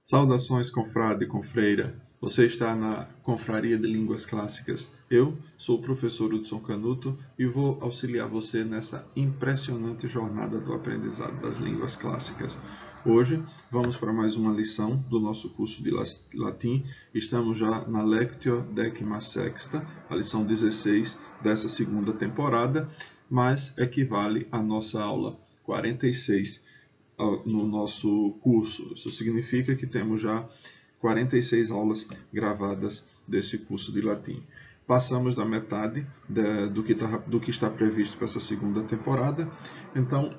Saudações, confrade e confreira. Você está na Confraria de Línguas Clássicas. Eu sou o professor Hudson Canuto e vou auxiliar você nessa impressionante jornada do aprendizado das línguas clássicas. Hoje vamos para mais uma lição do nosso curso de latim. Estamos já na Lectio 16ª, a lição 16 dessa segunda temporada, mas equivale à nossa aula 46 no nosso curso. Isso significa que temos já 46 aulas gravadas desse curso de latim. Passamos da metade do que está previsto para essa segunda temporada, então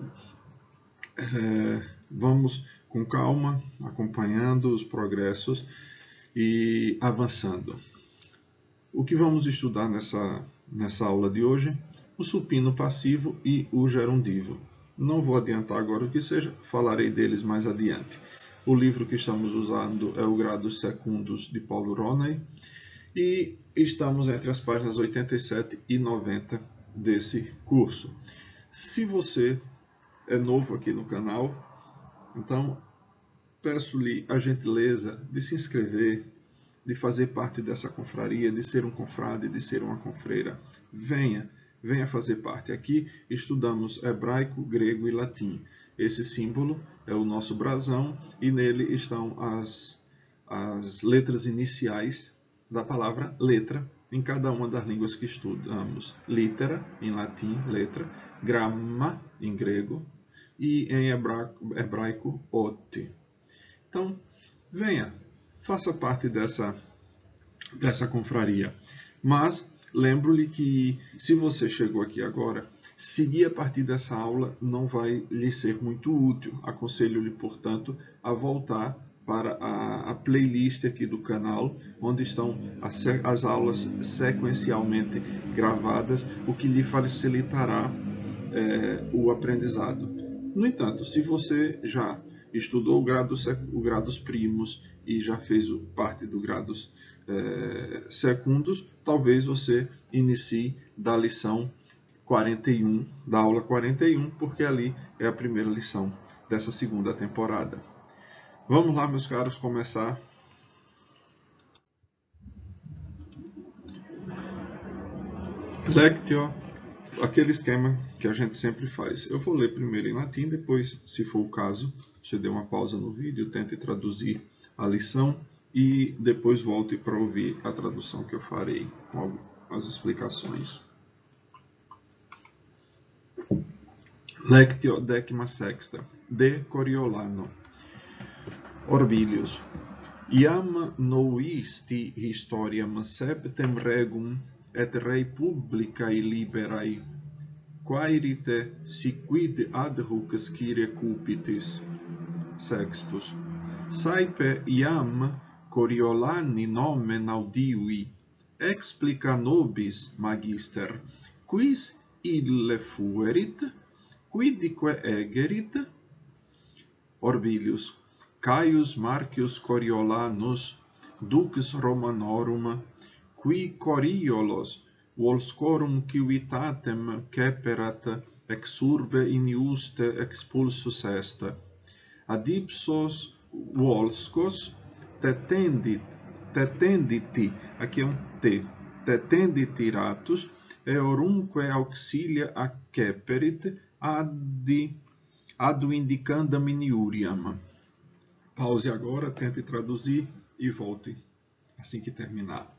vamos com calma, acompanhando os progressos e avançando. O que vamos estudar nessa aula de hoje? O supino passivo e o gerundivo. Não vou adiantar agora o que seja, falarei deles mais adiante. O livro que estamos usando é o Grados Secundos de Paulo Ronay e estamos entre as páginas 87 e 90 desse curso. Se você é novo aqui no canal, então peço-lhe a gentileza de se inscrever, de fazer parte dessa confraria, de ser um confrade, de ser uma confreira. Venha fazer parte. Aqui estudamos hebraico, grego e latim. Esse símbolo é o nosso brasão e nele estão as letras iniciais da palavra letra em cada uma das línguas que estudamos. Litera, em latim, letra, gramma, em grego, e em hebraico, ot. Então, venha, faça parte dessa confraria. Mas lembro-lhe que, se você chegou aqui agora, seguir a partir dessa aula não vai lhe ser muito útil. Aconselho-lhe, portanto, a voltar para a playlist aqui do canal, onde estão as aulas sequencialmente gravadas, o que lhe facilitará o aprendizado. No entanto, se você já estudou o grados primos e já fez parte do grados secundos, talvez você inicie da lição 41, da aula 41, porque ali é a primeira lição dessa segunda temporada. Vamos lá, meus caros, começar. Lectio, aquele esquema que a gente sempre faz. Eu vou ler primeiro em latim, depois, se for o caso, você dê uma pausa no vídeo, tente traduzir a lição e depois volte para ouvir a tradução que eu farei com as explicações. Lectio 16ª, de Coriolano. Orbilius. Iam novisti historiam septem regum et rei publicae liberae, quaerite siquid ad hoc scire cupitis. Sextus. Saepe iam Coriolani nomen audivi, explica nobis, magister, quis ille fuerit, quidque egerit? Orbilius. Caius Marcius Coriolanus, dux Romanorum, qui Coriolos volscorum civitatem ceperat ex urbe iniuste expulsus est. Ad ipsos volscos tetenditi, aqui é um T, tetenditi ratus, eorumque auxilia acceperit ad indicandam iniuriam. Pause agora, tente traduzir e volte assim que terminar.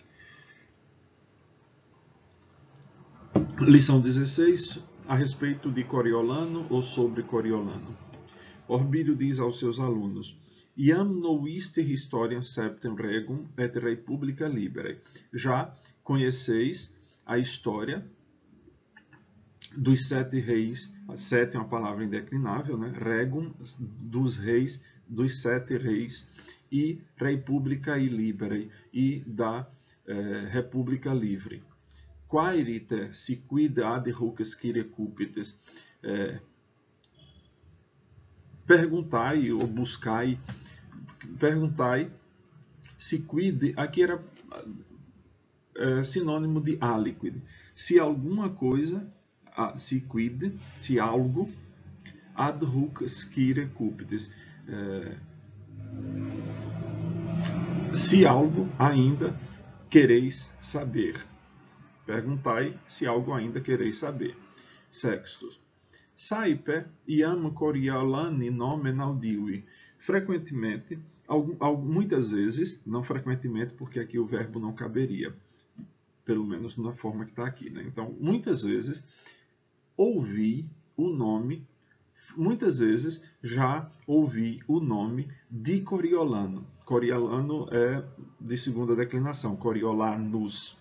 Lição 16, a respeito de Coriolano ou sobre Coriolano. Orbilio diz aos seus alunos: Iam novisti historiam septem regum et rei publica liberae. Já conheceis a história dos 7 reis, 7 é uma palavra indeclinável, né? Regum, dos reis, dos 7 reis, e rei publicae liberae, e da república livre. Quaerite siquid ad hoc scire cupites. Perguntai ou buscai, perguntai, siquid, aqui era sinônimo de aliquid. Se alguma coisa, siquid, se algo, ad hoc scire cupites. Se algo ainda quereis saber. Perguntai se algo ainda quereis saber. Sextus. Saipe iam Coriolani nomen audivi. Frequentemente, muitas vezes, não frequentemente, porque aqui o verbo não caberia, pelo menos na forma que está aqui, né? Então, muitas vezes, ouvi o nome, muitas vezes já ouvi o nome de Coriolano. Coriolano é de segunda declinação, Coriolanus.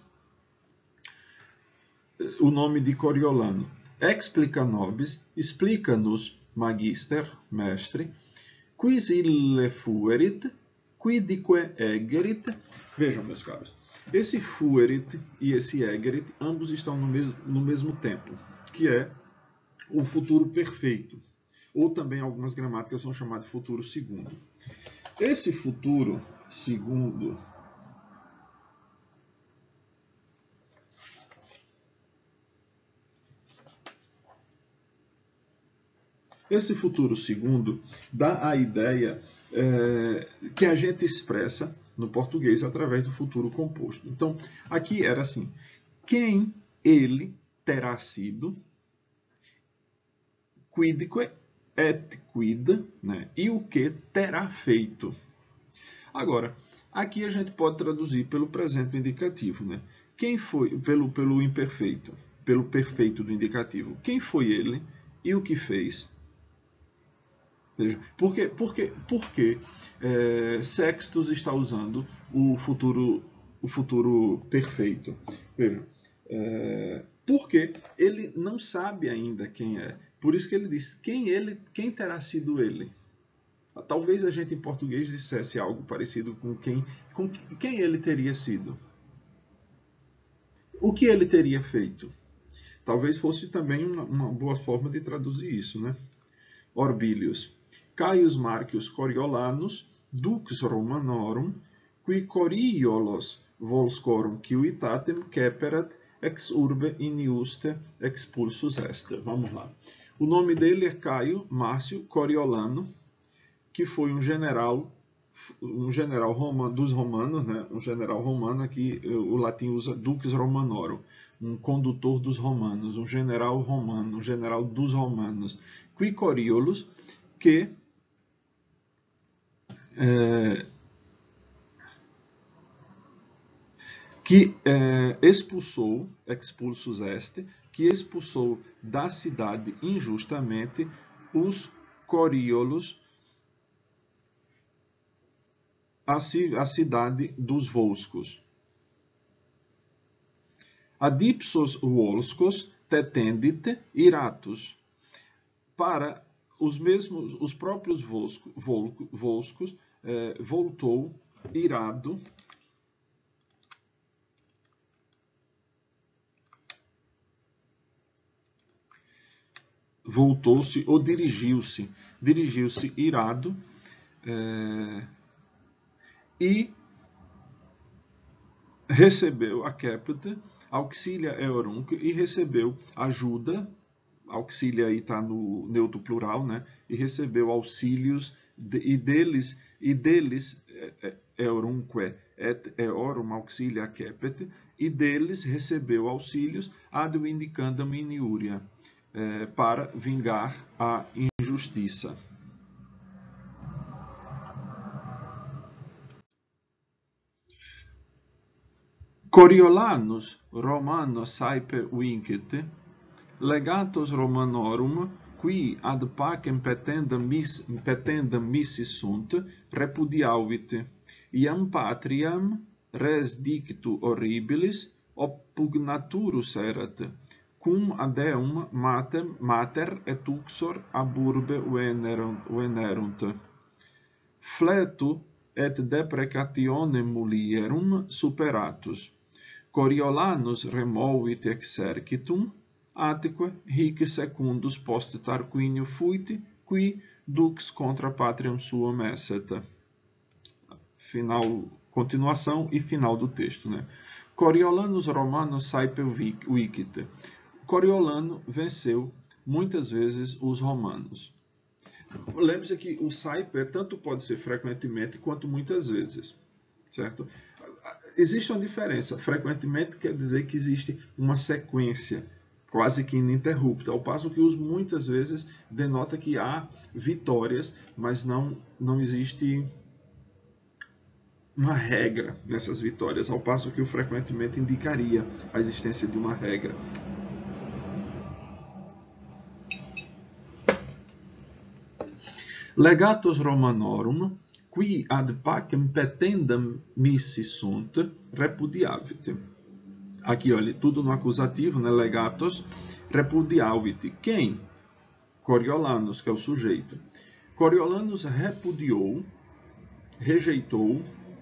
O nome de Coriolano. Explica nobis, explica-nos, magister, mestre, quis ille fuerit, quidique egerit. Vejam, meus caros, esse fuerit e esse egerit, ambos estão no mesmo tempo, que é o futuro perfeito, ou também algumas gramáticas são chamadas de futuro segundo. Esse futuro segundo dá a ideia que a gente expressa no português através do futuro composto. Então, aqui era assim: quem ele terá sido, quidque et quid, né? E o que terá feito. Agora, aqui a gente pode traduzir pelo presente indicativo, né? Quem foi, pelo imperfeito, pelo perfeito do indicativo. Quem foi ele e o que fez? Veja, por que Sextus está usando o futuro perfeito? Veja, porque ele não sabe ainda quem é. Por isso que ele diz, quem terá sido ele? Talvez a gente em português dissesse algo parecido com quem ele teria sido. O que ele teria feito? Talvez fosse também uma boa forma de traduzir isso, né? Orbilius. Caius Marcius Coriolanus, dux Romanorum, qui Coriolos volscorum civitatem ceperat ex urbe iniuste expulsus est. Vamos lá. O nome dele é Caio Márcio Coriolano, que foi um general romano, dos romanos, né? Um general romano, aqui o latim usa dux Romanorum, um condutor dos romanos, um general romano, um general dos romanos. Qui Coriolus, que expulsou, expulsus est, que expulsou da cidade injustamente os Coriolos, a cidade dos volscos. Adipsos volscos tetendit iratus. Para os próprios volscos, voltou irado voltou-se ou dirigiu-se irado e recebeu a capite, auxilia eorunc, e recebeu ajuda, auxilia aí está no neutro plural, né? E recebeu auxílios e deles eorunque et eorum auxilia capite, e deles recebeu auxílios ad vindicandam iniuria, para vingar a injustiça. Coriolanus Romanos saepe vincit, legatos Romanorum, qui ad pacem petendam missi sunt, repudiavit, iam patriam res dictu horribilis oppugnaturus erat, cum ad eum mater et uxor ab urbe venerunt. Fletu et deprecationem mulierum superatus. Coriolanus removit exercitum, atque hic secundus post Tarquinio fuit, qui dux contra patriam suam esset. Continuação e final do texto, né? Coriolanus Romanos saepe vicit. Coriolano venceu muitas vezes os romanos. Lembre-se que o saepe tanto pode ser frequentemente quanto muitas vezes. certo? Existe uma diferença. Frequentemente quer dizer que existe uma sequência quase que ininterrupta, ao passo que os muitas vezes denota que há vitórias, mas não existe uma regra nessas vitórias, ao passo que o frequentemente indicaria a existência de uma regra. Legatus Romanorum, qui ad pacem petendam missi sunt, repudiavit. Aqui, olha, tudo no acusativo, né? Legatus, repudiavit. Quem? Coriolanus, que é o sujeito. Coriolanus repudiou, rejeitou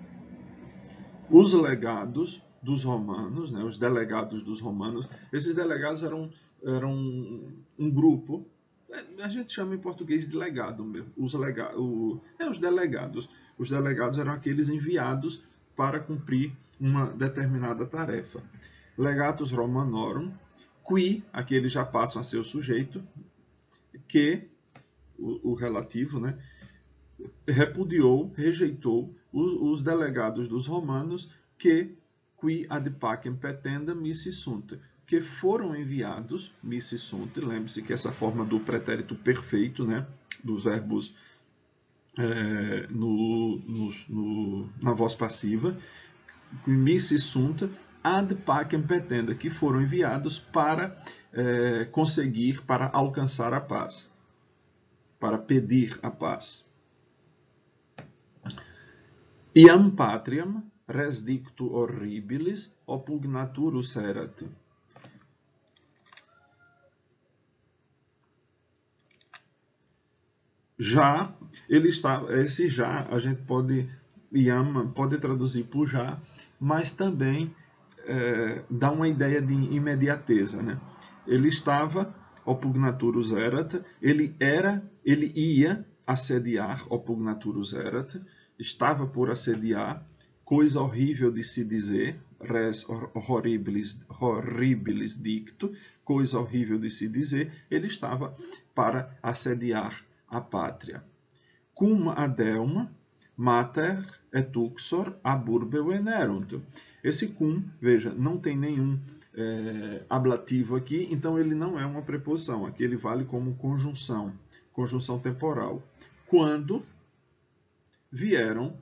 os legados dos romanos, né? Os delegados dos romanos. Esses delegados eram um grupo. A gente chama em português de legado mesmo. Os delegados. Os delegados eram aqueles enviados para cumprir uma determinada tarefa. Legatus Romanorum, qui, aqui eles já passam a ser o sujeito, que, o relativo, né, repudiou, rejeitou os delegados dos romanos que, qui ad pacem petendam missi sunt, que foram enviados, missi sunt, lembre-se que essa forma do pretérito perfeito, né, dos verbos na voz passiva, missi sunt, ad pacem petenda, que foram enviados para conseguir, para alcançar a paz, para pedir a paz. Iam patriam res dictu horribilis oppugnaturus erat. Já, ele está, esse já a gente pode traduzir por já, mas também dá uma ideia de imediateza, né? Ele estava, oppugnaturus erat, ele ia assediar, oppugnaturus erat, estava por assediar, coisa horrível de se dizer, res horribilis dictu, coisa horrível de se dizer, ele estava para assediar a pátria. Cum adelma mater et uxor ab urbe venerunt. Esse cum, veja, não tem nenhum ablativo aqui, então ele não é uma preposição. Aqui ele vale como conjunção temporal. Quando vieram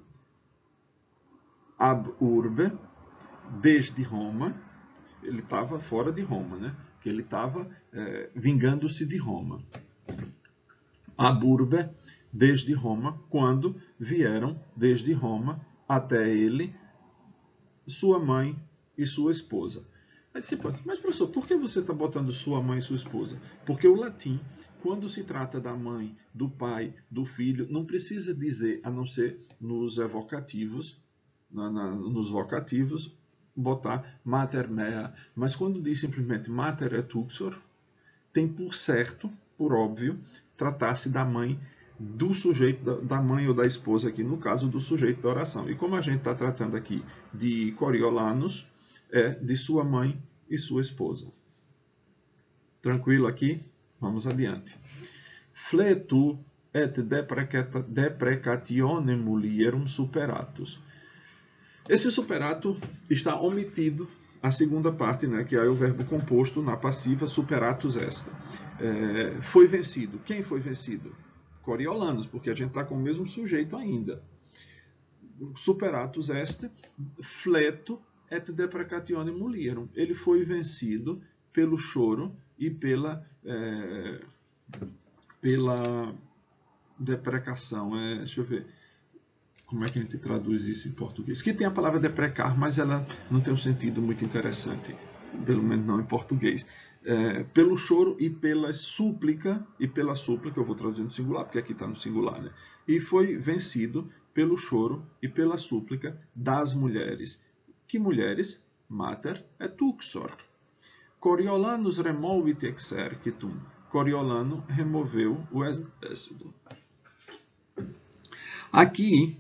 ab urbe, desde Roma, ele estava fora de Roma, né? Que ele estava vingando-se de Roma. Ab urbe, desde Roma, quando vieram desde Roma até ele, sua mãe e sua esposa. Mas professor, por que você está botando sua mãe e sua esposa? Porque o latim, quando se trata da mãe, do pai, do filho, não precisa dizer, a não ser nos evocativos, nos vocativos, botar mater mea. Mas quando diz simplesmente mater et uxor, tem por certo, por óbvio, tratar-se da mãe, do sujeito, da mãe ou da esposa aqui, no caso do sujeito da oração. E como a gente está tratando aqui de Coriolanus, é de sua mãe e sua esposa. Tranquilo aqui? Vamos adiante. Fletu et deprecatione mulierum superatus. Esse superato está omitido a segunda parte, né, que é o verbo composto na passiva superatus est. Foi vencido. Quem foi vencido? Coriolanus, porque a gente está com o mesmo sujeito ainda. Superatus est, fletu et deprecatione mulierum. Ele foi vencido pelo choro e pela deprecação. Deixa eu ver como é que a gente traduz isso em português. Que tem a palavra deprecar, mas ela não tem um sentido muito interessante, pelo menos não em português. Pelo choro e pela súplica, eu vou traduzir no singular, porque aqui está no singular, né? E foi vencido pelo choro e pela súplica das mulheres. Que mulheres? Mater et uxor. Coriolanus removit exercitum. Coriolano removeu o exército. Aqui,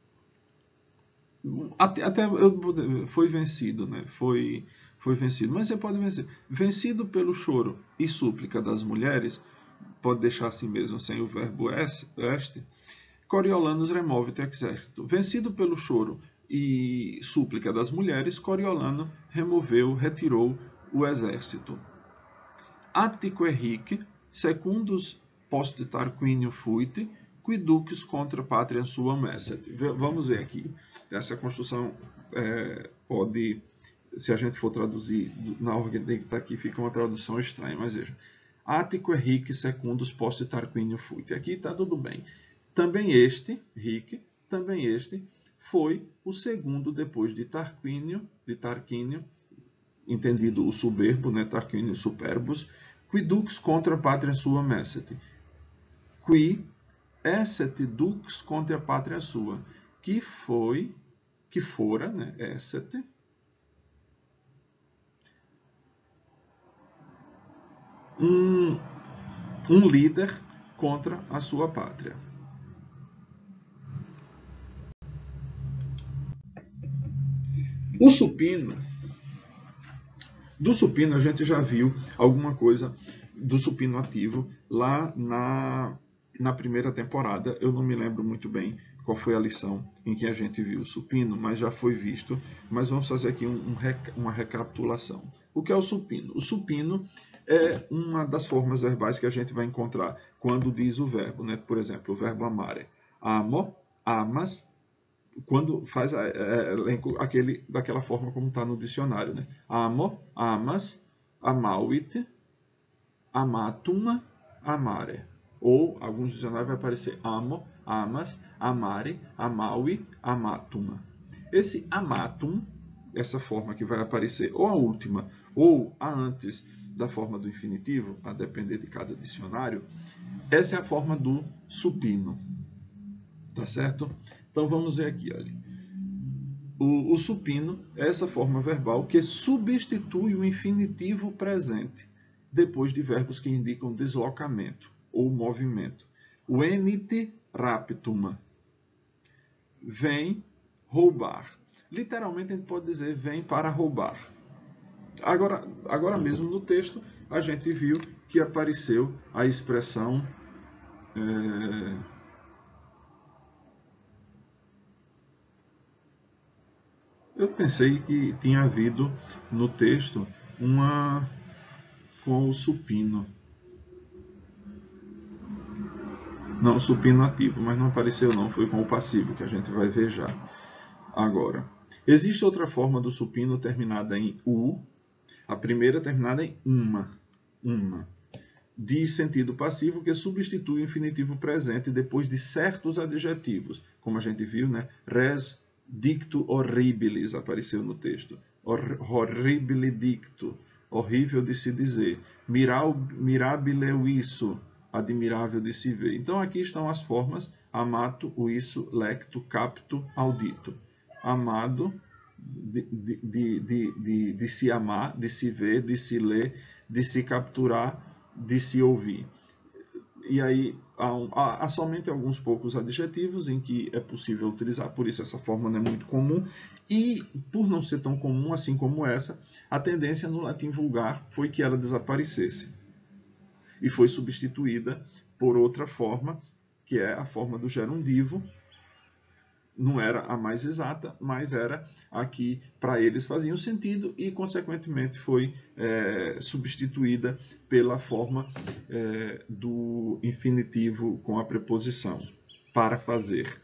até foi vencido, né? Foi vencido, mas você pode vencer. Vencido pelo choro e súplica das mulheres, pode deixar assim mesmo, sem o verbo este. Coriolanus removit exercitum. Vencido pelo choro e súplica das mulheres, Coriolano retirou o exército. Attico Henrique, secundus post Tarquinio fuit, qui dux contra patriam suam esset. Vamos ver aqui. Essa construção pode, se a gente for traduzir na ordem que está aqui, fica uma tradução estranha, mas veja. Attico Henrique secundus post Tarquinio fuit. Aqui está tudo bem. Também este, Henrique, também este, foi o segundo depois de Tarquínio, entendido o soberbo, né, Tarquínio superbus, qui dux contra patria sua esset. Qui esset dux contra patria sua, que fora, né, esset, um líder contra a sua pátria. O supino, do supino a gente já viu alguma coisa do supino ativo lá na primeira temporada. Eu não me lembro muito bem qual foi a lição em que a gente viu o supino, mas já foi visto. Mas vamos fazer aqui uma recapitulação. O que é o supino? O supino é uma das formas verbais que a gente vai encontrar quando diz o verbo, né? Por exemplo, o verbo amare. Amo, amas, quando faz elenco daquela forma como está no dicionário, né? Amo, amas, amauit, amatum, amare. Ou alguns dicionários vai aparecer amo, amas, amare, amaui, amatum. Esse amatum, essa forma que vai aparecer ou a última ou a antes da forma do infinitivo, a depender de cada dicionário, essa é a forma do supino. Tá certo? Então vamos ver aqui, olha. O supino é essa forma verbal que substitui o infinitivo presente depois de verbos que indicam deslocamento ou movimento. Venit raptum. Vem roubar. Literalmente a gente pode dizer vem para roubar. Agora mesmo no texto a gente viu que apareceu a expressão eu pensei que tinha havido no texto uma com o supino. Não, supino ativo, mas não apareceu não, foi com o passivo, que a gente vai ver já. Agora, existe outra forma do supino terminada em u, a primeira terminada em uma, de sentido passivo que substitui o infinitivo presente depois de certos adjetivos, como a gente viu, né? Res dictu horribilis apareceu no texto. Horribile dictu, horrível de se dizer. Mirabile isso, admirável de se ver. Então aqui estão as formas amato, uisso, lecto, capto, audito. Amado, de se amar, de se ver, de se ler, de se capturar, de se ouvir. E aí há somente alguns poucos adjetivos em que é possível utilizar, por isso essa forma não é muito comum. E por não ser tão comum assim como essa, a tendência no latim vulgar foi que ela desaparecesse. E foi substituída por outra forma, que é a forma do gerundivo. Não era a mais exata, mas era a que para eles fazia sentido e, consequentemente, foi substituída pela forma do infinitivo com a preposição, para fazer.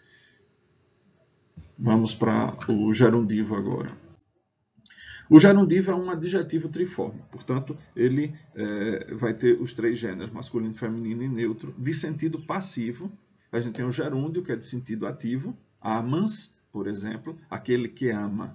Vamos para o gerundivo agora. O gerundivo é um adjetivo triforme, portanto, ele vai ter os três gêneros, masculino, feminino e neutro, de sentido passivo. A gente tem o gerúndio, que é de sentido ativo, amans, por exemplo, aquele que ama,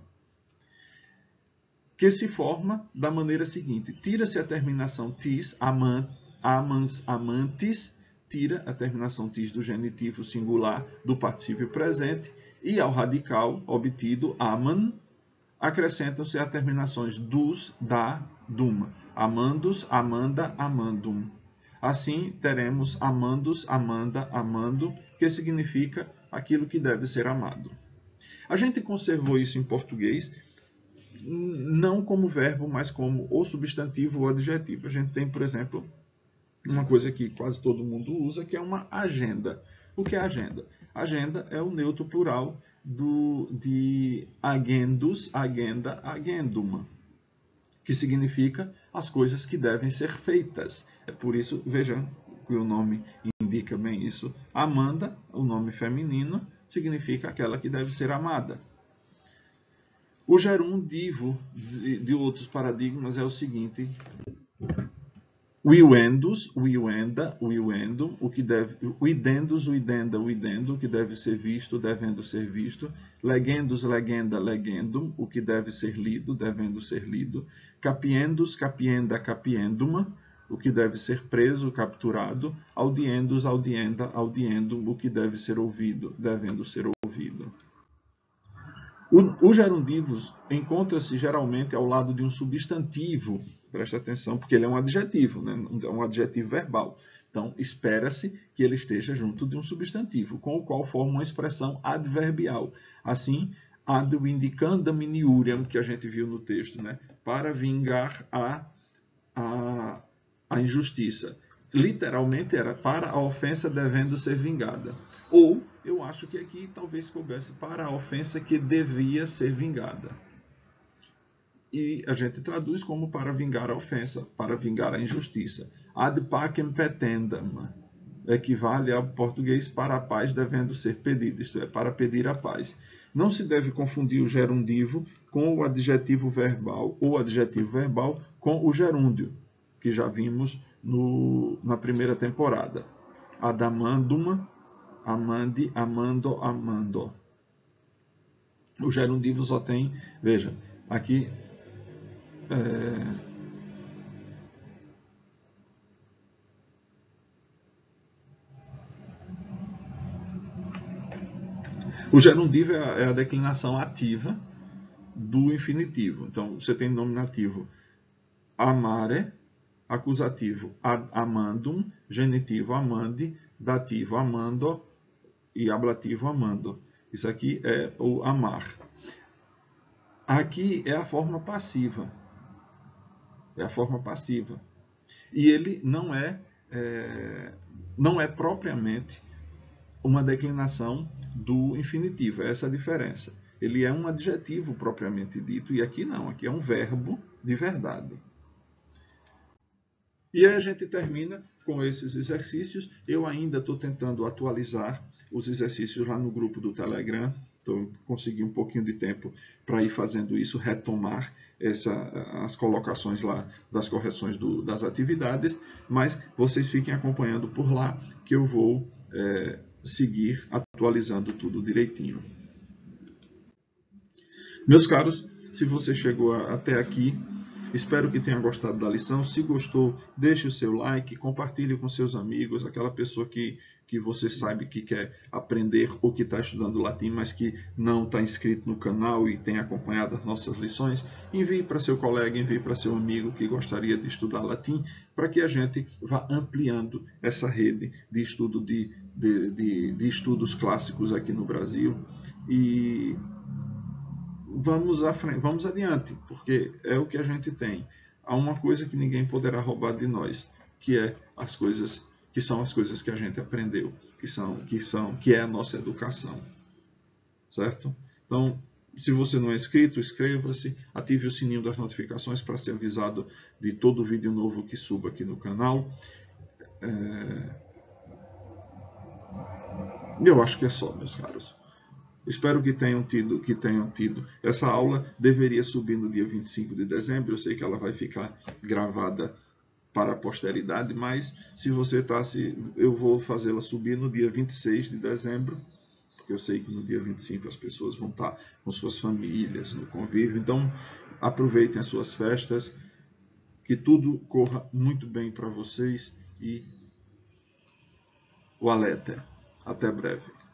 que se forma da maneira seguinte: tira-se a terminação tis, amans, amantes, tira a terminação tis do genitivo singular do particípio presente e ao radical obtido aman, acrescentam-se as terminações dus, da, dum, amandos, amanda, amandum. Assim, teremos amandos, amanda, amando, que significa aquilo que deve ser amado. A gente conservou isso em português, não como verbo, mas como ou substantivo ou adjetivo. A gente tem, por exemplo, uma coisa que quase todo mundo usa, que é uma agenda. O que é agenda? Agenda é o neutro plural de agendus, agenda, agendum, que significa as coisas que devem ser feitas. É por isso, vejam que o nome indica bem isso. Amanda, o nome feminino, significa aquela que deve ser amada. O gerundivo de outros paradigmas é o seguinte: uendus, uenda, uendum, o que deve, uidendus, uidenda, uidendo, o que deve ser visto, devendo ser visto, legendus, legenda, legendum, o que deve ser lido, devendo ser lido, capiendus, capienda, capienduma, o que deve ser preso, capturado, audiendus, audienda, audiendum, o que deve ser ouvido, devendo ser ouvido. O gerundivus encontra-se geralmente ao lado de um substantivo, presta atenção, porque ele é um adjetivo, né? É um adjetivo verbal. Então, espera-se que ele esteja junto de um substantivo, com o qual forma uma expressão adverbial. Assim, ad vindicandam iniuriam, que a gente viu no texto, né? Para vingar a injustiça. Literalmente era para a ofensa devendo ser vingada. Ou, eu acho que aqui talvez coubesse para a ofensa que devia ser vingada. E a gente traduz como para vingar a ofensa, para vingar a injustiça. Ad pacem petendam equivale ao português para a paz devendo ser pedida, isto é, para pedir a paz. Não se deve confundir o gerundivo com o adjetivo verbal, ou adjetivo verbal com o gerúndio, que já vimos na primeira temporada. Adamandum, amandi, amando, amando. O gerundivo só tem, veja, aqui o gerundivo é a declinação ativa do infinitivo. Então, você tem nominativo amare, acusativo amandum, genitivo amandi, dativo amando e ablativo amando. Isso aqui é o amar. Aqui é a forma passiva. É a forma passiva. E ele não é propriamente uma declinação do infinitivo. É essa a diferença. Ele é um adjetivo propriamente dito, e aqui não. Aqui é um verbo de verdade. E aí a gente termina com esses exercícios. Eu ainda estou tentando atualizar os exercícios lá no grupo do Telegram. Então, consegui um pouquinho de tempo para ir fazendo isso, retomar as colocações lá das correções das atividades. Mas vocês fiquem acompanhando por lá, que eu vou seguir atualizando tudo direitinho. Meus caros, se você chegou até aqui, espero que tenha gostado da lição. Se gostou, deixe o seu like, compartilhe com seus amigos, aquela pessoa que você sabe que quer aprender ou que está estudando latim, mas que não está inscrito no canal e tem acompanhado as nossas lições. Envie para seu colega, envie para seu amigo que gostaria de estudar latim, para que a gente vá ampliando essa rede de estudo de estudos clássicos aqui no Brasil. E vamos adiante, porque é o que a gente tem. Há uma coisa que ninguém poderá roubar de nós, que é as coisas que são as coisas que a gente aprendeu, que é a nossa educação, certo? Então, se você não é inscrito, inscreva-se, ative o sininho das notificações para ser avisado de todo vídeo novo que suba aqui no canal. Eu acho que é só, meus caros. Espero que tenham tido. Essa aula deveria subir no dia 25 de dezembro. Eu sei que ela vai ficar gravada para a posteridade, mas se você eu vou fazê-la subir no dia 26 de dezembro, porque eu sei que no dia 25 as pessoas vão estar com suas famílias, no convívio. Então, aproveitem as suas festas, que tudo corra muito bem para vocês e o alerta. Até breve.